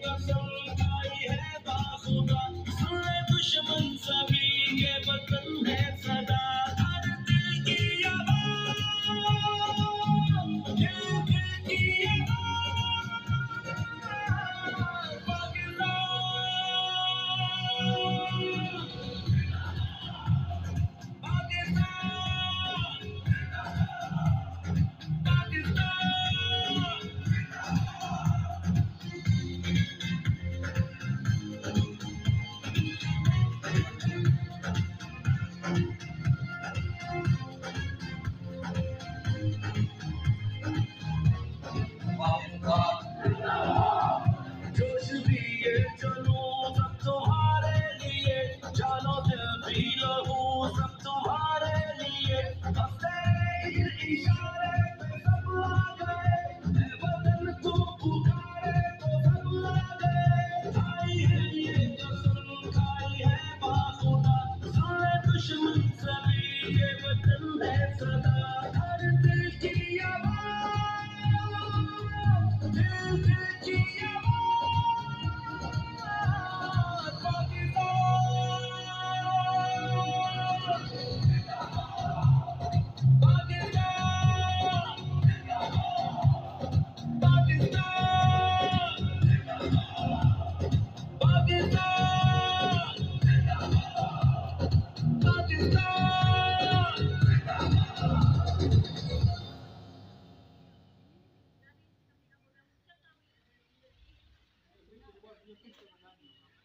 कसम खाई है बाखुदा, सुन ले दुश्मन सभी के वतन है सदा। हर दिल की आवाज़, दिल की आवाज़, पाकिस्तान, जोश दिए चलो सब तुम्हारे लिए, जानो दिल भी लहू सब तुम्हारे लिए। हंसे इशारे पे सब आ गए, है वतन को पुकारे तो सब आ गए। खाई है ये कसम खाई है बाखुदा, सुन ले दुश्मन सभी ये वतन है सदा। हर दिल की आवाज़, दिल की आवाज़, पाकिस्तान।